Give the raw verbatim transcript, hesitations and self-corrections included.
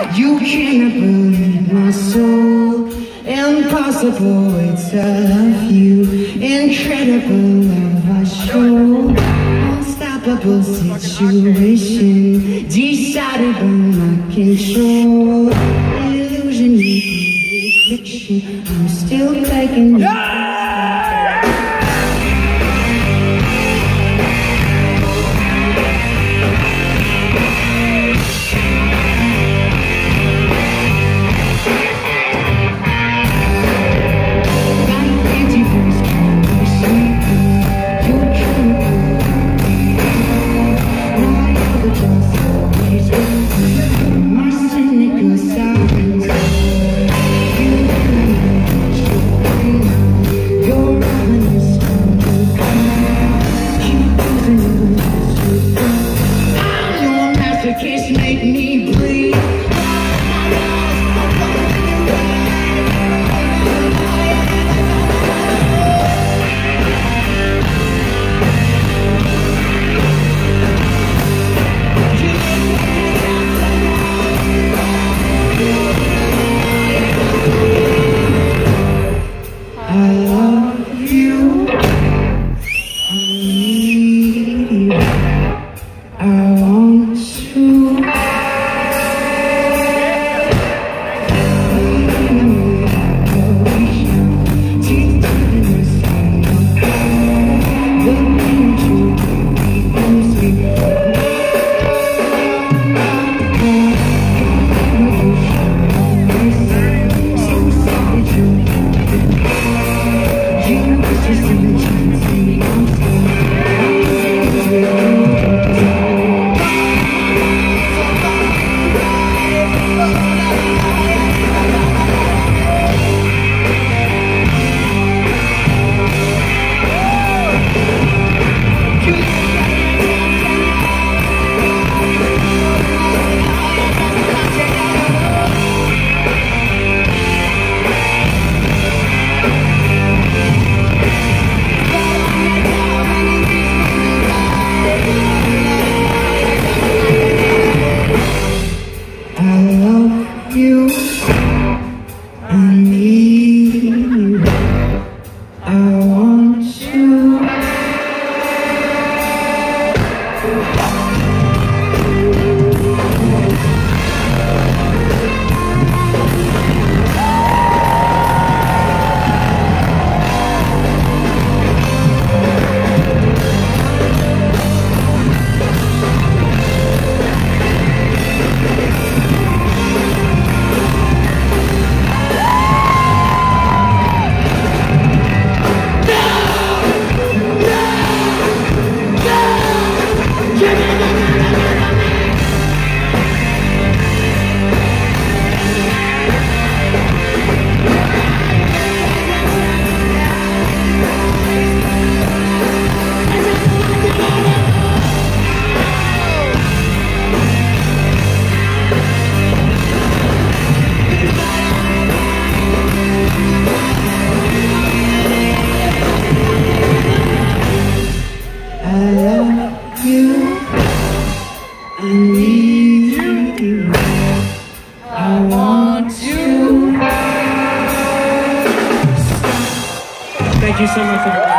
You cannot believe my soul. Impossible way to love you. Incredible love I show. Unstoppable situation. Decided by my control. Illusion, fiction. I'm still taking you. Kiss make me bleed. I love you. I need you. I want to. You, I need you, I want you. I need you, I want you. Thank you so much for